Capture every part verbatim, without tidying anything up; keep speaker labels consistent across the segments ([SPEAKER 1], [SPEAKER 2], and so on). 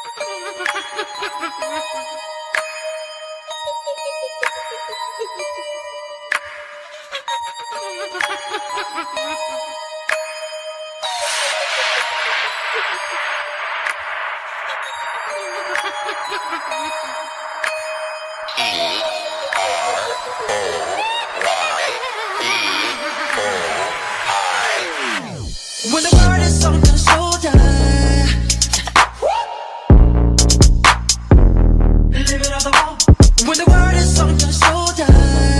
[SPEAKER 1] When the world is on your shoulder, live it off the wall. When the world is on your shoulder,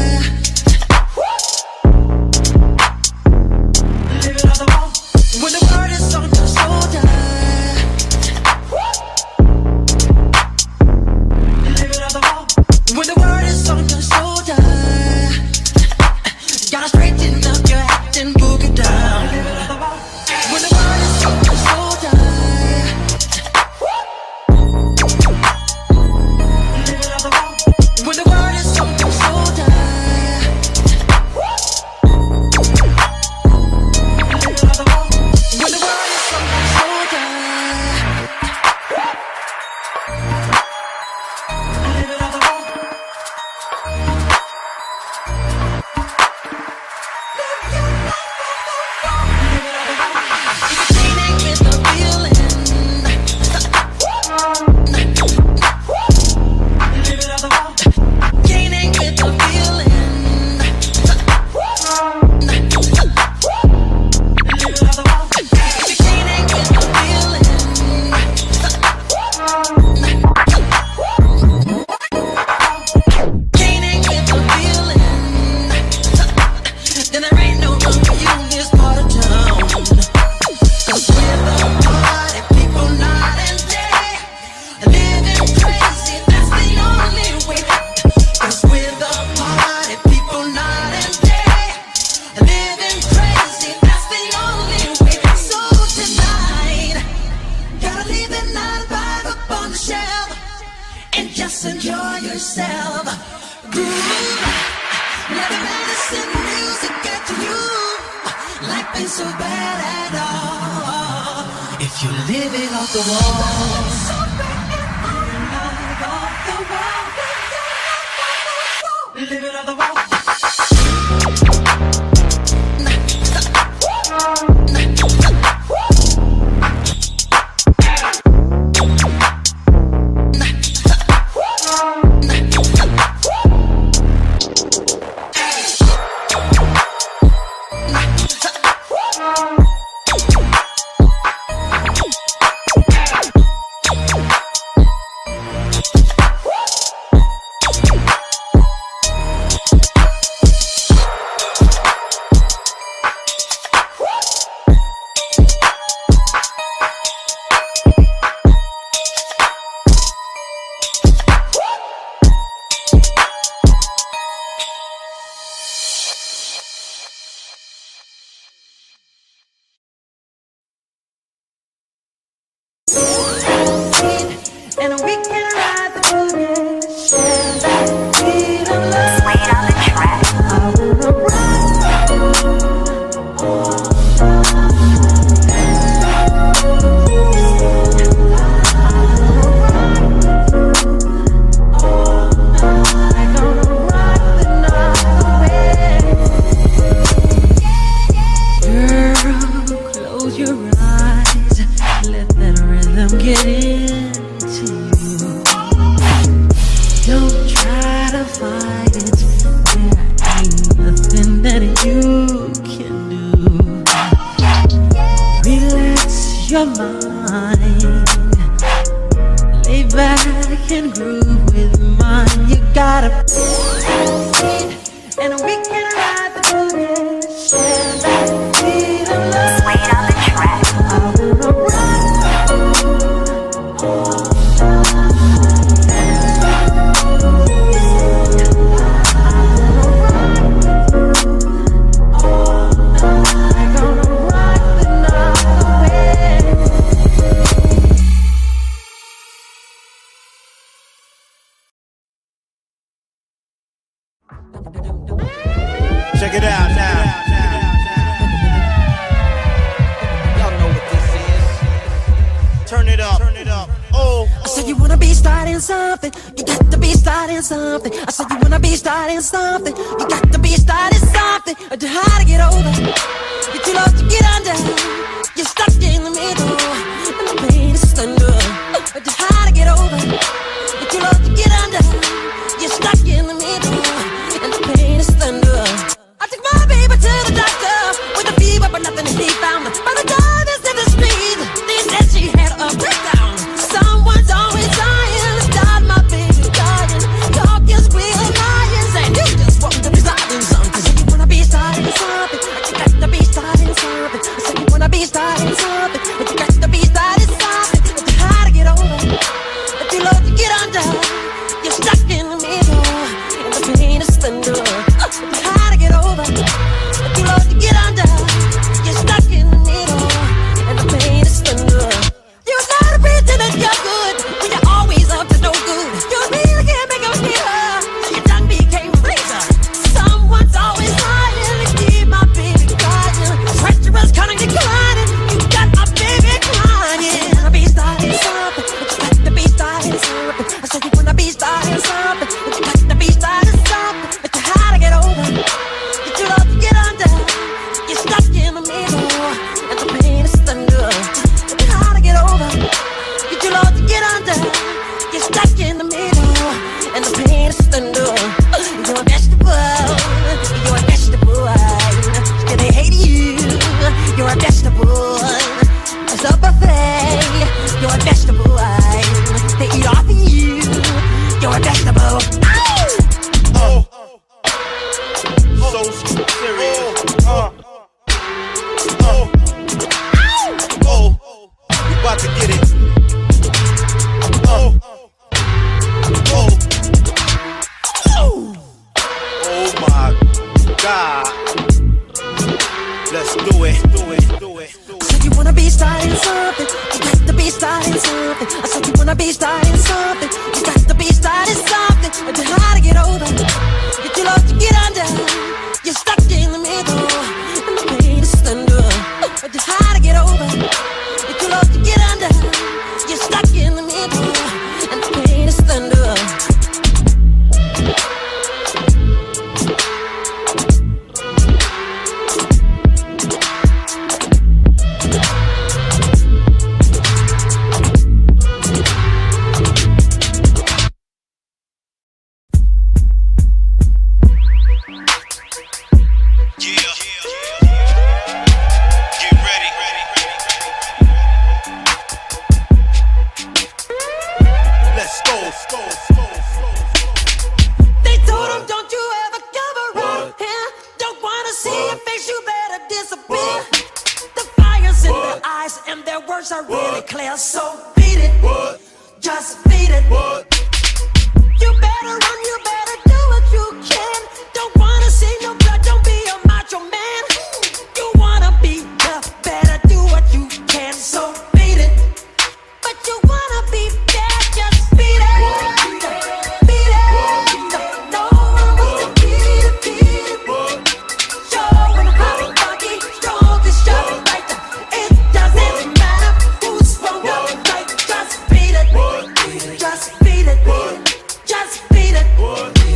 [SPEAKER 1] live it off the wall. When the world is on your shoulder, live it off the wall. When the world is on your shoulder, gotta straighten up your act and boogie down. Live it off the wall. When the world is on your shoulder, live it off the wall. When the world is on your shoulder, live it off the wall. When the world is on your shoulder, live it off the wall. Enjoy yourself, groove. Let the medicine music get to you. Life ain't so bad at all if you live it off the wall. Live it off the wall. And we can ride the boogie, share that beat of love. Wait on the track. I wanna rock all night. Gonna rock the night away. Girl, close your eyes, let that rhythm get in. Don't try to fight it, there ain't nothing that you can do. Relax your mind, lay back and groove with mine. You gotta and we can ride the boogie, share that beat of love. Wait on the track. I wanna rock all Dum, dum, dum. I said you wanna be starting something, you got to be starting something. I said you wanna be starting something, you got to be starting something. It's hard to get over, you're too low to get under. You're stuck in the middle, and the pain is thunder. It's hard to get over, you're too low to get under. You're stuck in the middle, and the pain is thunder. I took my baby to the doctor with a fever, but nothing he found. By the time it's in the street, they said she had a breakdown. Someone's always dying, start my baby dying. Talk is real lying, and you just want to be starting something. I said you wanna be starting something, you got to be starting something. I said you wanna be starting something, you got to be starting something. It's hard to get over, it's too low to get under. You're stuck in the middle, and the pain is thunder. It's hard to get over, it's too low to get under. You're stuck in the middle, and the pain is thunder. You're not a pretender, you're good when you're always up to no good. You really can't make them hear, so your tongue became a razor. Someone's always lying to keep my baby crying. Treacherous, cunning, declining. You got my baby crying. You wanna be starting something, but you got to be starting something. I said you wanna be starting something, but you got to be starting something. But you're hard to get over, you're too low to get under. You're stuck in the middle, and the pain is thunder. It's hard to get over, you're too low to get under. You're stuck in the middle, and the pain is thunder. You're a vegetable, you're a vegetable. Yeah, they hate you, you're a vegetable. It's a buffet, you're a vegetable. They eat off of you, you're a vegetable.
[SPEAKER 2] Oh, so serious. Uh, oh, oh, we about to get it. Oh, oh, oh, oh my God. Let's do it, do it, do it, do it.
[SPEAKER 1] I said you wanna be starting something, you got to be starting something. I said you wanna be starting something, you got to be starting something. It's hard to get over, you're too low to get under. You're stuck in the middle, and the pain is thunder. It's hard to get over, you're too low to get under. You're stuck in the middle, and the pain is thunder. They told him, don't you ever come around here. Don't wanna see your face, you better disappear. The fire's in their eyes and their words are really clear. So beat it, just beat it. You better run, you better do what you can. Don't wanna see no blood, don't be a macho man. You wanna be tough, better do what you can. So beat it, but you wanna be bad, just beat it. Beat it, no one wants to beat it, beat it. Showing how funky, strong is showing right. It doesn't matter who's wrong or right, just beat it. Just beat it, just beat it.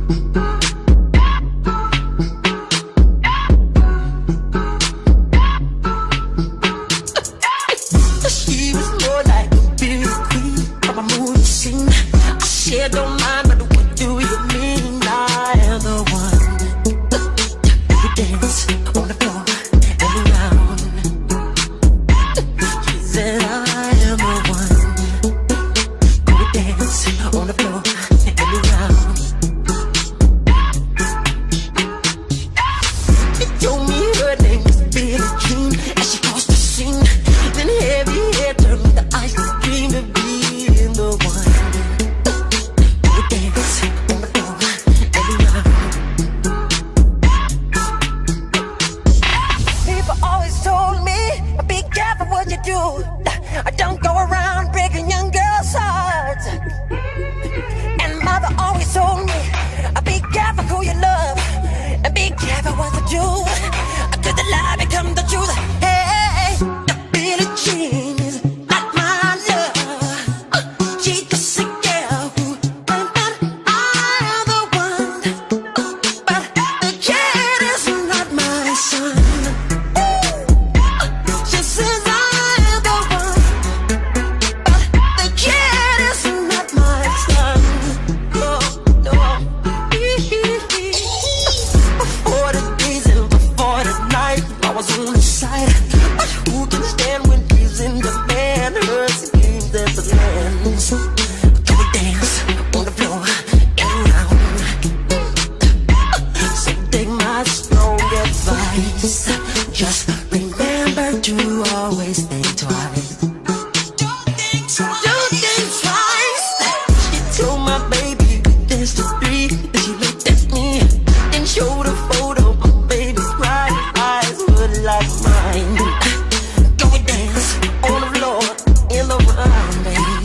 [SPEAKER 1] She was more like a beauty queen from a movie scene. She don't mind, but what do you mean? I am the one who dance on the floor and around. She said I am the one who would dance on the floor and around. She told me her name was Billie Jean as she crossed the scene. Then heavy hair turned with the ice cream to being the one who would dance on the floor and around. People always told me, be careful what you do. Don't go around breaking young girls' hearts. And mother always told me, be careful who you love, and be careful what you do. Could the lie become the truth? Hey, Billie Jean is not my love. She's just a girl who thinks that I am the one, but the kid is not my son. She says I am the one, but the kid is not my son. No, no. Before the days and before the night, I was on his side. But who can stand when he's in demand? Her schemes at the lands. Can we dance on the floor and around? So take my strong advice. Just remember to always think twice. Don't think twice. She told my baby we danced to three. Then she looked at me and showed a photo. My baby's bright eyes were like mine. Go and dance on the floor in the round, baby.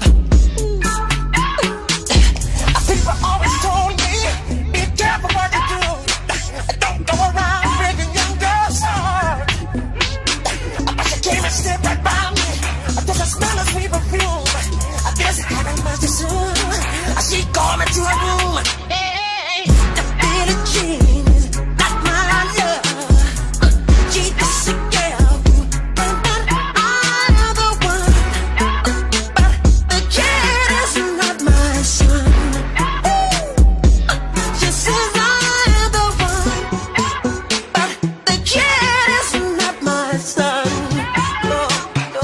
[SPEAKER 1] People always told me, be careful what you do. Don't go around breaking young girls' hearts. But she came and stood right by me. There's a smell of sweet perfume. This happened much too soon. She called me to her room. Hey, the Billie Jean is not my love. She's just a girl who thinks that I am the one, but the kid is not my son. She says I am the one, but the kid is not my son. No, no.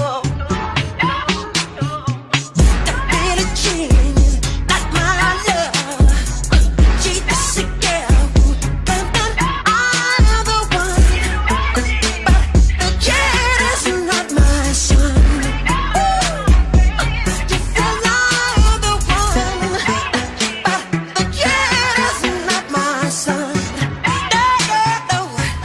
[SPEAKER 1] The Billie Jean is not my love. She's just a girl who thinks that I am the one, but the kid is not my son. She says I am the one, but the kid is not my son. No, no, no.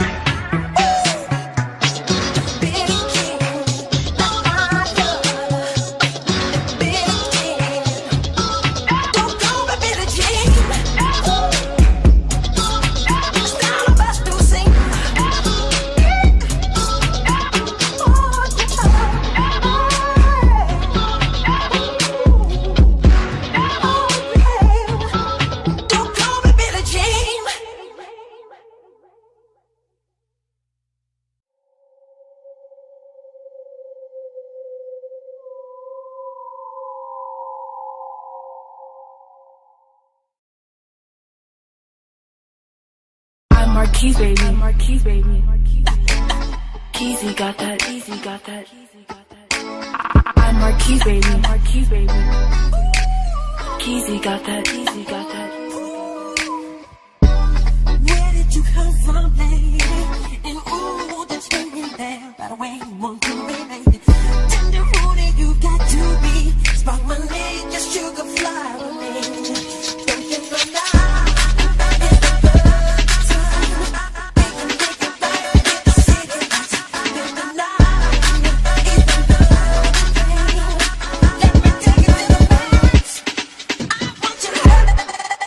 [SPEAKER 1] Billie Jean, not my love. Billie Jean, don't call me Billie Jean. It's not about to sing. Don't call me Billie Jean.
[SPEAKER 3] I'm Marquise, baby. I'm Marquise, baby. Keezy got that. Easy got that. I- I'm Marquise, baby. Marquise, baby. Keezy got that. Easy got that.
[SPEAKER 1] Where did you come from, lady? And ooh, that's ringing there. By the way, you want to be tender, booty, you got to be. Spark my leg, just sugar fly with me. Don't get the lie. Let me take it to the max. I want you to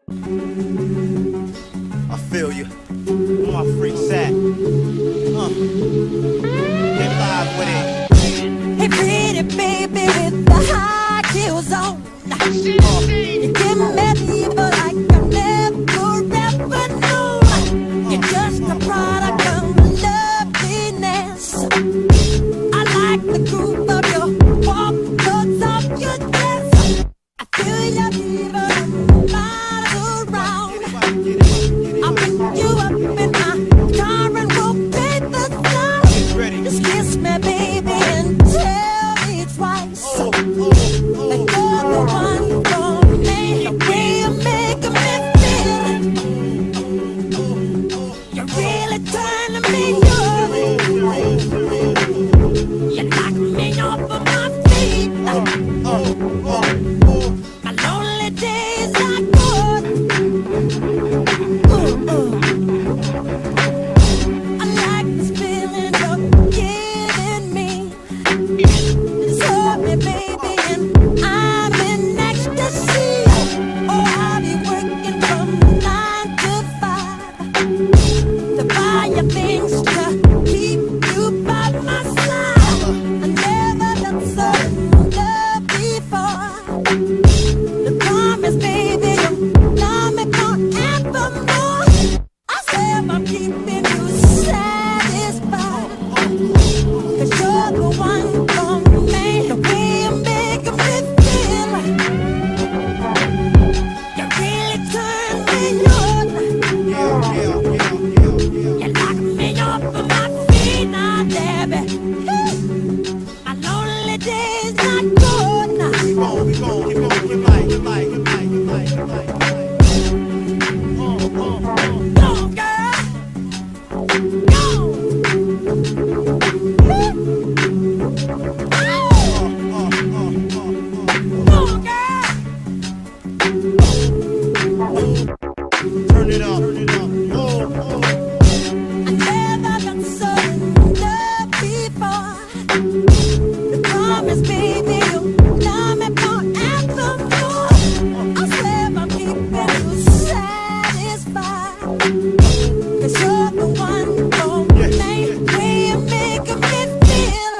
[SPEAKER 2] I feel you. I'm my freak sack. Uh. Get live with it.
[SPEAKER 1] Hey, pretty baby with the high heels on. You give me evil like I never ever knew. You're just a product of loveliness. I like the groove of your walk, thoughts of your dress. I feel your fever miles around. I'll pick you up in my car and we'll paint the sun. Just kiss me, baby, and tell me twice that you're the one for me. The way you make me feel, you're really turning me on. You knock me off of my feet. My lonely days are gone. Ooh, ooh. I like this feeling you're giving me. Just hold me, baby, and I'm in ecstasy. Oh, I'll be working from nine to five to buy you things to keep you by my side. I never felt so loved before. The promise, baby, you love me forevermore. I swear I'm keeping you satisfied, 'cause you're the one for me. The way you make me feel, you really turn me on.
[SPEAKER 2] Yeah, yeah, yeah, yeah, yeah.
[SPEAKER 1] You knock me off of my feet now, baby. My lonely days are gone now.
[SPEAKER 2] Keep on, keep on, keep on, keep light, keep light, keep light, keep light, keep light, keep light. Uh, uh, uh.
[SPEAKER 1] Go, girl. Go.
[SPEAKER 2] Uh, uh, uh, uh,
[SPEAKER 1] Go, girl.
[SPEAKER 2] uh. Turn it up, turn it up. Oh, oh.
[SPEAKER 1] I never been so in love before. The promise, baby, you love me forevermore. I swear I'm keeping you satisfied, 'cause you're the one for me. Way you make me feel,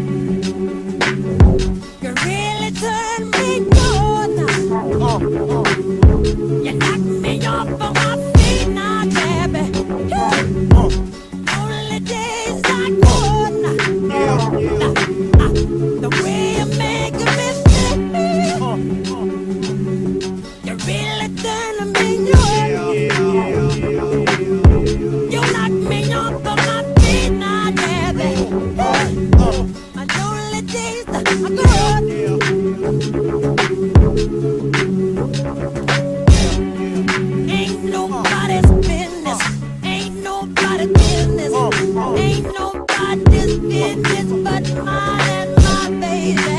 [SPEAKER 1] you really turn me on.
[SPEAKER 2] Uh, uh.
[SPEAKER 1] You knock me off of my feet now, baby.
[SPEAKER 2] Uh,
[SPEAKER 1] Only days are gone.
[SPEAKER 2] yeah, yeah.
[SPEAKER 1] The way you make me feel,
[SPEAKER 2] Uh, uh.
[SPEAKER 1] you really turn me
[SPEAKER 2] Yeah,
[SPEAKER 1] on.
[SPEAKER 2] yeah, yeah, yeah,
[SPEAKER 1] You knock me off of my feet now, baby.
[SPEAKER 2] yeah. Uh,
[SPEAKER 1] My lonely days are gone.
[SPEAKER 2] yeah.
[SPEAKER 1] Ain't nobody's business. Ain't nobody's business. Ain't nobody's business but mine and my baby.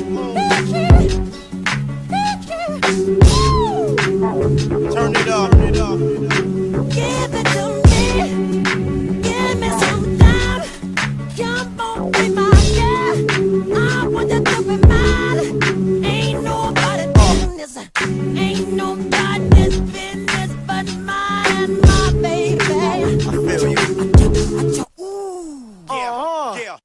[SPEAKER 2] Turn it up, turn it up.
[SPEAKER 1] Give it to me. Give me some time. Come on, be my girl. I want you to be mine. Ain't nobody's business. Ain't nobody's business but mine and my baby.
[SPEAKER 2] I feel you.
[SPEAKER 1] Ooh.
[SPEAKER 2] Yeah, yeah.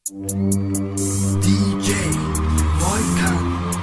[SPEAKER 1] D J Vodka.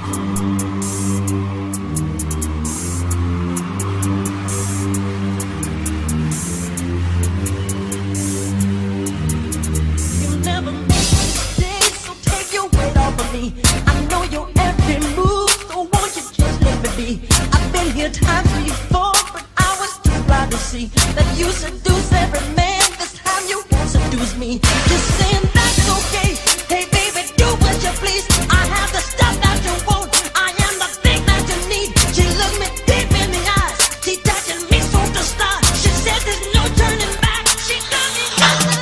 [SPEAKER 4] You'll never make mistakes, so take your weight off of me. I know your every move, so won't you just let me be? I've been here times before, but I was too blind to see that you seduce every man. This time you won't seduce me. Just saying that's okay. Hey baby, do what you please. I have the stuff that you want. I am the thing that you need. She looked me deep in the eyes. She touching me so to start. She said there's no turning back. She got me under.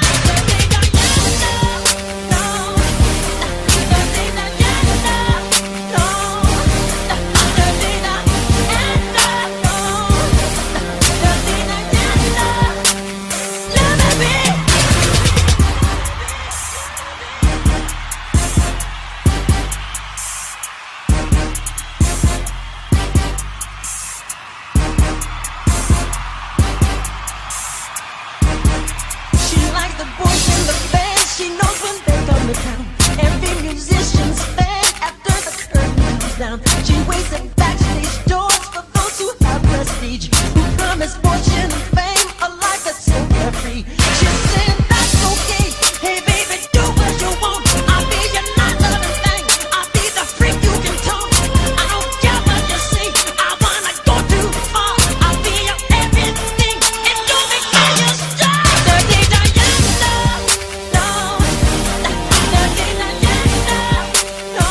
[SPEAKER 4] She waits at backstage doors for those who have prestige, who promise fortune and fame, a life that's so carefree. She's saying that's okay. Hey baby, do what you want. I'll be your not loving thing. I'll be the freak you can talk. I don't care what you say. I wanna go too far. I'll be your everything. And don't make me your star. Dirty Diana, no. Dirty Diana, no.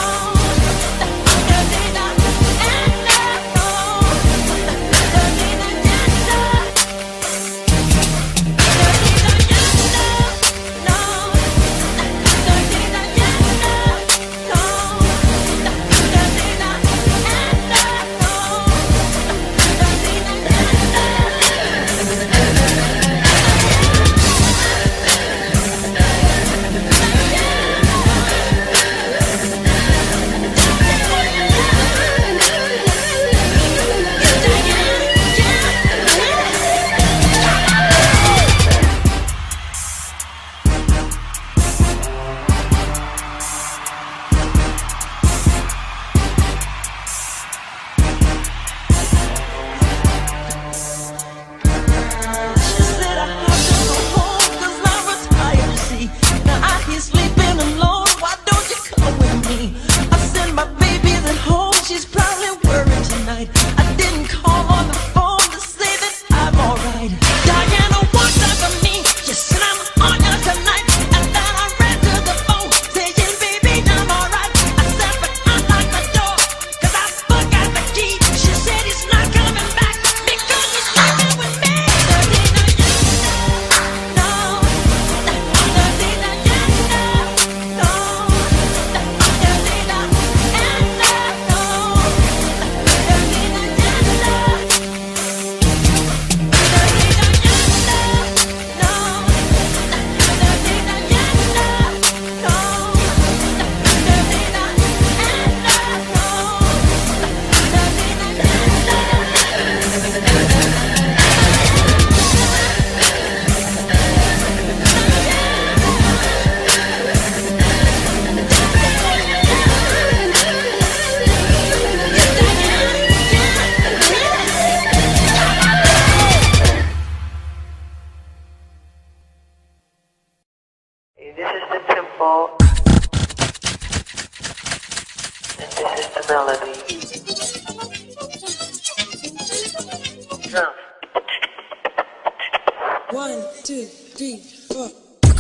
[SPEAKER 5] This is the tempo, and this is the melody. Drum.
[SPEAKER 6] One, two, three, four.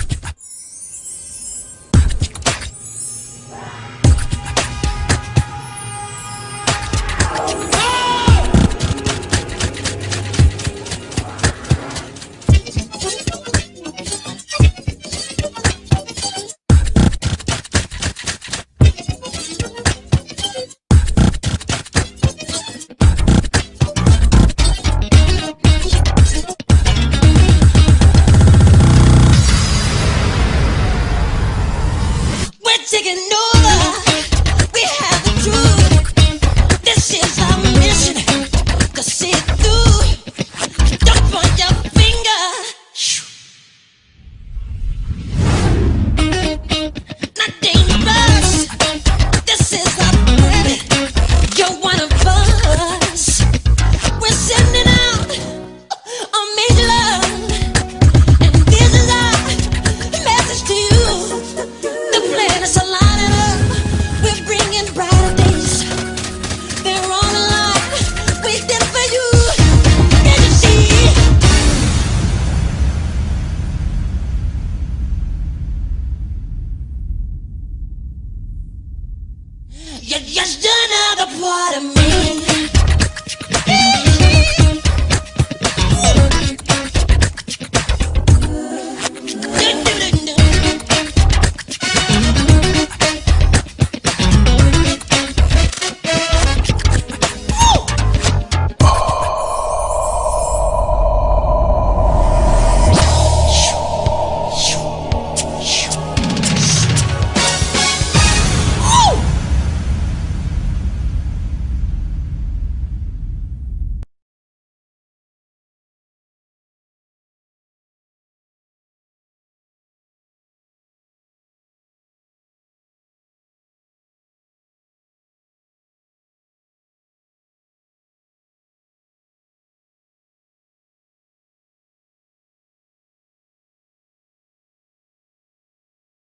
[SPEAKER 4] Taking over, we have the truth. This is our mission, to see it through. Don't point your finger.
[SPEAKER 1] You're just another part of me.